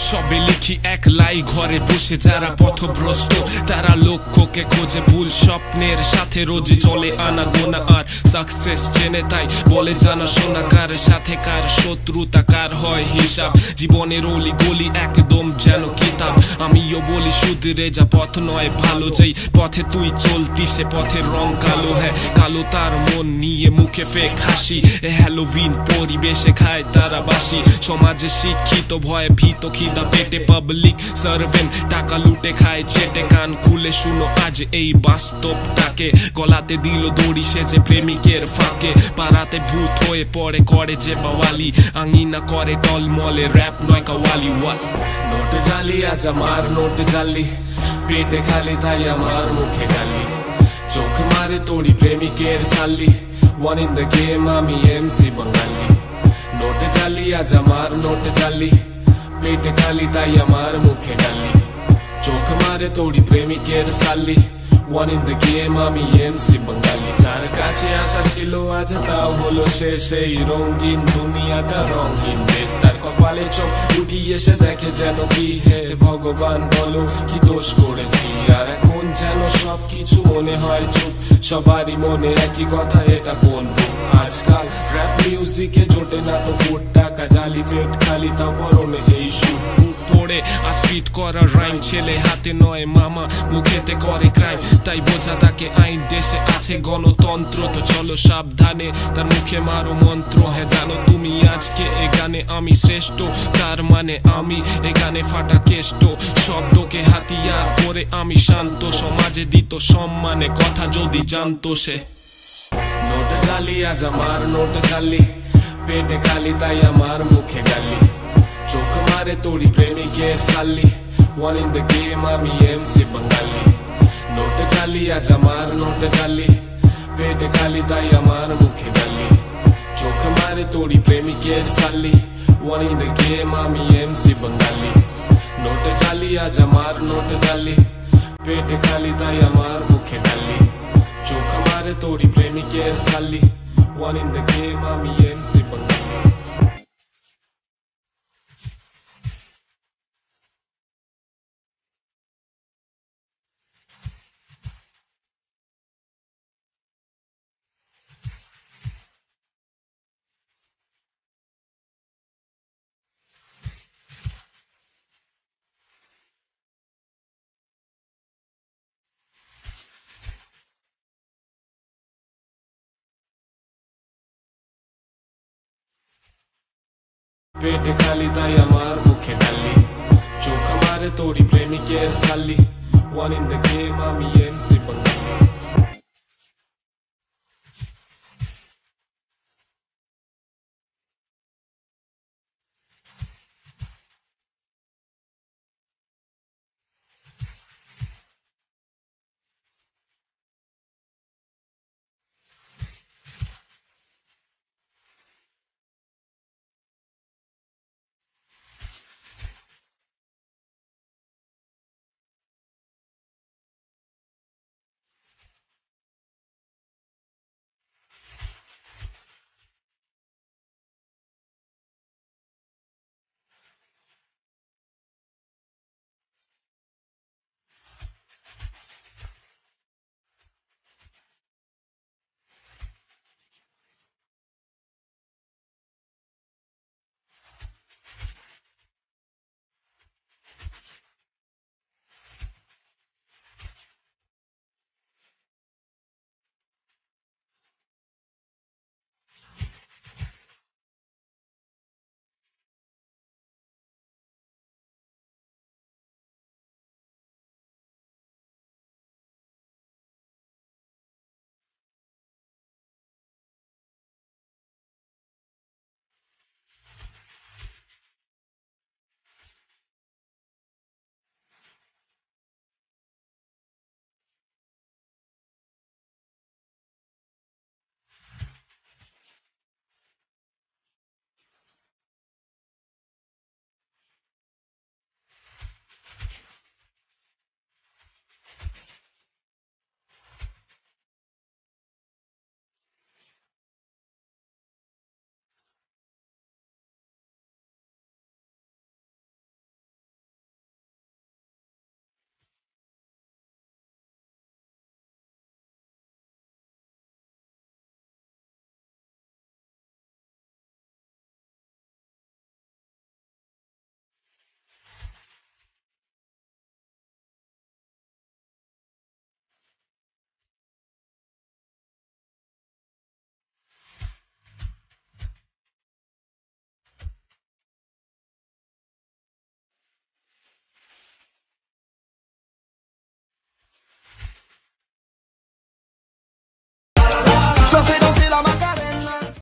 সবে লিখি একলাই ঘরে বসে যারা পথভ্রষ্ট, তারা লক্ষ্যকে খোঁজে ভুল স্বপ্নের সাথে রোজই চলে আনা গোনা আর সাকসেস চেনে তাই বলে জানা শোনা কার সাথে কার শত্রুতা কার হয় হিসাব। জীবনের অলি গলি একদম যেন কিতাব, আমিও বলি শুধরে যা পথ নয় ভালো, যেই পথে তুই চলতি সে পথের রং কালো। হ্যাঁ কালো তার মন নিয়ে মুখে ফেক হাসি, হ্যালোউইন পরিবেশে খায় তারা বাসি। সমাজে শিক্ষিত ভয়ে ভীত খিদা পেটে পাবলিক সার্ভেন্ট, টাকা লুটে খায় চেটে। কান খুলে শুনো আজ এই বাস্তবটাকে, গলাতে দিল দড়ি সেজে প্রেমিকের ফাঁকে। পাড়াতে ভূত হয়ে পড়ে করে যে বাওয়ালি, আঙিনা করে টলমলে র্যাপ নয় কাওয়ালি। ওয়াট নোট জালি আজ আমার নোট জালি, পেটে খালি তাই আমার মুখে গালি। চোখ মারে তোড়ি প্রেমিকের সালি, ওয়ান ইন দ্য গেম আমি এমসি বাঙালি। নোট জালি আজ আমার নোট জালি, পেটে খালি তাই আমার মুখে গালি। চোখ মারে তোড়ি প্রেমিকের সালি, ওয়ান ইন দ্য গেম আমি এমসি বাঙালি। যার কাছে আসা ছিল আজ তাও হলো শেষ, এই রঙিন দুনিয়াটা রঙিন দেশ। তার কপালে চোখ উঠিয়ে এসে দেখে যেন কি হে ভগবান বলো কি দোষ করেছি। আর এখন যেন সবকিছু মনে হয় চুপ, সবারই মনে একই কথা এটা কোন রূপ। আজকাল র‍্যাপ মিউজিকে জোটে না তো ফুট, টাকা জালি পেট খালি তাও পরনে এই শুট পড়ে। আর স্পিড করার রাইম ছেলে হাতে নয় মামা মুখেতে করে ক্রাইম, তাই বোঝা তাকে আইন। দেশে আছে গণতন্ত্র তো চলো সাবধানে, তার মুখে মারো মন্ত্র। হ্যাঁ জানো তুমি আজকে এ গানে আমি শ্রেষ্ঠ, তার মানে আমি এ গানে ফাটা কেষ্ট। শব্দকে হাতিয়ার করে আমি শান্ত, সমাজে দিত সম্মানে কথা যদি জানতো সে। নোট জালি আজ আমার নোট জালি, পেটে খালি তাই আমার মুখে গালি। চোখ মারে তোড়ি প্রেমিকের সালি, ওয়ান ইন দ্য গেম আমি এমসি বাঙালি। নোট জালি আজ আমার নোট জালি, পেটে খালি তাই আমার মুখে গালি। চোখ মারে তোড়ি প্রেমিকের সালি, ওয়ান ইন দ্য গেম আমি এমসি বাঙালি। নোট জালি আজ আমার নোট জালি, পেটে খালি তাই আমার মুখে গালি। চোখ মারে তোড়ি প্রেমিকের সালি, ওয়ান ইন দ্য গেম আমি এমসি বাঙালি। পেটে খালি তাই আমার মুখে গালি। চোখ মারে তোড়ি প্রেমিকের সালি, ওয়ান ইন দ্য গেম আমি এমসি